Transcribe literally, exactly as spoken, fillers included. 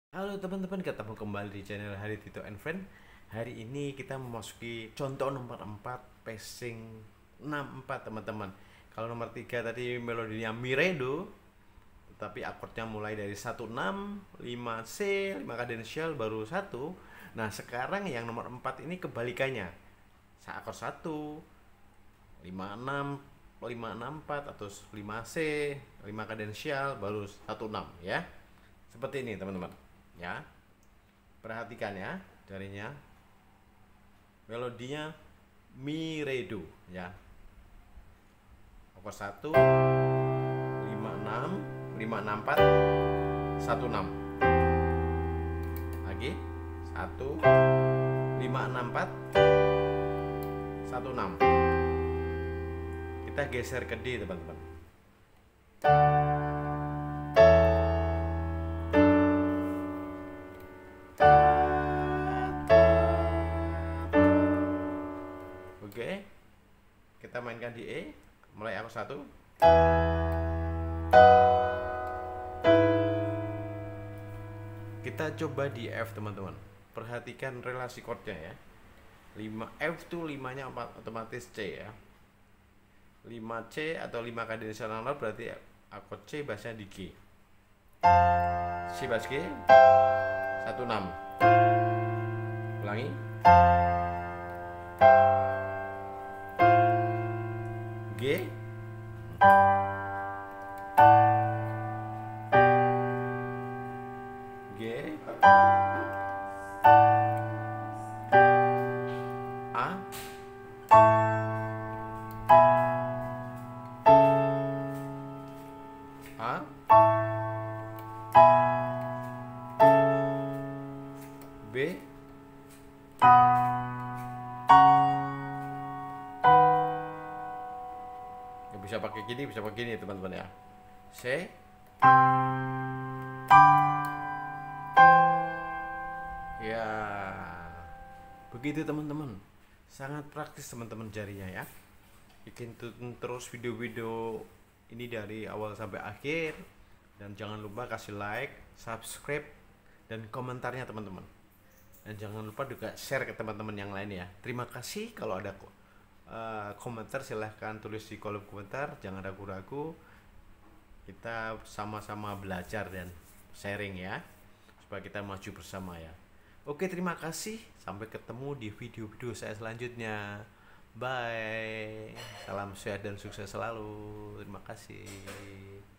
Halo teman-teman, ketemu kembali di channel Hari Tito and Friend. Hari ini kita memasuki contoh nomor empat, passing enam empat teman-teman. Kalau nomor tiga tadi melodinya mi re do, tapi akordnya mulai dari satu enam, lima C, lima cadensial baru satu. Nah, sekarang yang nomor empat ini kebalikannya. Akord satu, lima enam, lima enam empat atau lima C, lima cadensial baru satu enam ya. Seperti ini teman-teman. Ya, perhatikan ya, jarinya melodinya mi re do ya, akord satu, lima enam, lima enam empat, satu enam lagi, satu, lima enam empat, satu enam. Kita geser ke D teman-teman. Oke, kita mainkan di E, mulai akord satu. Kita coba di F teman-teman. Perhatikan relasi chordnya ya. lima F tuh limanya otomatis C ya. lima C atau lima cadensial note berarti akord C bassnya di G. C bass G, satu enam. Ulangi. G, G, A, A, B, ya bisa pakai gini, bisa pakai gini teman-teman ya. C, ya begitu teman-teman. Sangat praktis teman-teman jarinya ya. Bikin terus video-video ini dari awal sampai akhir, dan jangan lupa kasih like, subscribe, dan komentarnya teman-teman. Dan jangan lupa juga share ke teman-teman yang lain ya. Terima kasih. Kalau ada uh, komentar silahkan tulis di kolom komentar, jangan ragu-ragu. Kita sama-sama belajar dan sharing ya, supaya kita maju bersama ya. Oke, terima kasih. Sampai ketemu di video-video saya selanjutnya. Bye. Salam sehat dan sukses selalu. Terima kasih.